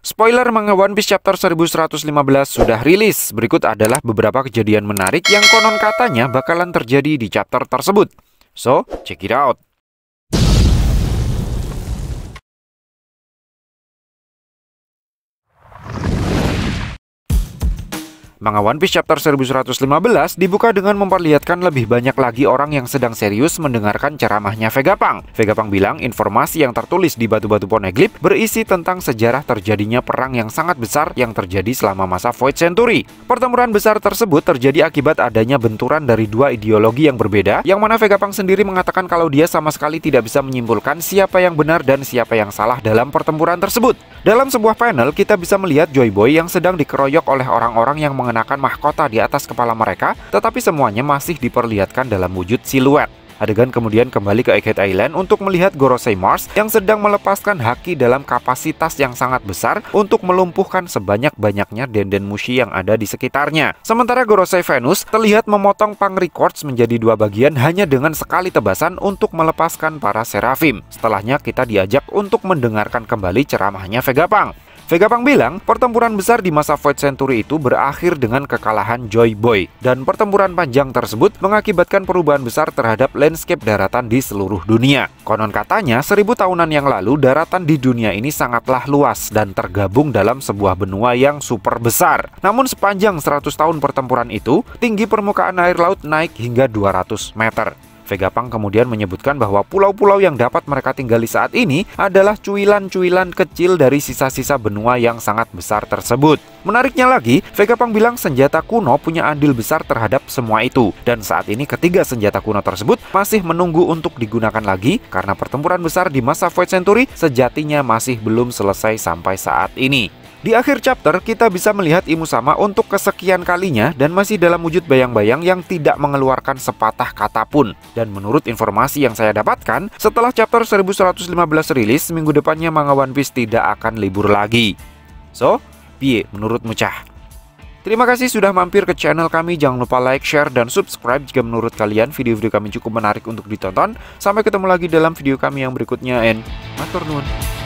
Spoiler manga One Piece chapter 1115 sudah rilis. Berikut adalah beberapa kejadian menarik yang konon katanya bakalan terjadi di chapter tersebut. So, check it out. Manga One Piece chapter 1115 dibuka dengan memperlihatkan lebih banyak lagi orang yang sedang serius mendengarkan ceramahnya Vegapunk. Vegapunk bilang informasi yang tertulis di batu-batu Poneglyph berisi tentang sejarah terjadinya perang yang sangat besar yang terjadi selama masa Void Century. Pertempuran besar tersebut terjadi akibat adanya benturan dari dua ideologi yang berbeda, yang mana Vegapunk sendiri mengatakan kalau dia sama sekali tidak bisa menyimpulkan siapa yang benar dan siapa yang salah dalam pertempuran tersebut. Dalam sebuah panel, kita bisa melihat Joy Boy yang sedang dikeroyok oleh orang-orang yang mengenakan mahkota di atas kepala mereka, tetapi semuanya masih diperlihatkan dalam wujud siluet. Adegan kemudian kembali ke Egghead Island untuk melihat Gorosei Mars yang sedang melepaskan haki dalam kapasitas yang sangat besar untuk melumpuhkan sebanyak-banyaknya Denden Mushi yang ada di sekitarnya. Sementara Gorosei Venus terlihat memotong Pangri Quartz menjadi dua bagian hanya dengan sekali tebasan untuk melepaskan para Seraphim. Setelahnya kita diajak untuk mendengarkan kembali ceramahnya Vegapunk. Vegapunk bilang pertempuran besar di masa Void Century itu berakhir dengan kekalahan Joy Boy, dan pertempuran panjang tersebut mengakibatkan perubahan besar terhadap landscape daratan di seluruh dunia. Konon katanya 1000 tahunan yang lalu daratan di dunia ini sangatlah luas dan tergabung dalam sebuah benua yang super besar. Namun sepanjang 100 tahun pertempuran itu, tinggi permukaan air laut naik hingga 200 meter. Vegapunk kemudian menyebutkan bahwa pulau-pulau yang dapat mereka tinggali saat ini adalah cuilan-cuilan kecil dari sisa-sisa benua yang sangat besar tersebut. Menariknya lagi, Vegapunk bilang senjata kuno punya andil besar terhadap semua itu, dan saat ini ketiga senjata kuno tersebut masih menunggu untuk digunakan lagi karena pertempuran besar di masa Void Century sejatinya masih belum selesai sampai saat ini. Di akhir chapter, kita bisa melihat Imusama untuk kesekian kalinya dan masih dalam wujud bayang-bayang yang tidak mengeluarkan sepatah kata pun. Dan menurut informasi yang saya dapatkan, setelah chapter 1115 rilis, minggu depannya manga One Piece tidak akan libur lagi. So, piye menurutmu cah? Terima kasih sudah mampir ke channel kami. Jangan lupa like, share, dan subscribe jika menurut kalian video-video kami cukup menarik untuk ditonton. Sampai ketemu lagi dalam video kami yang berikutnya, and matur nuwun.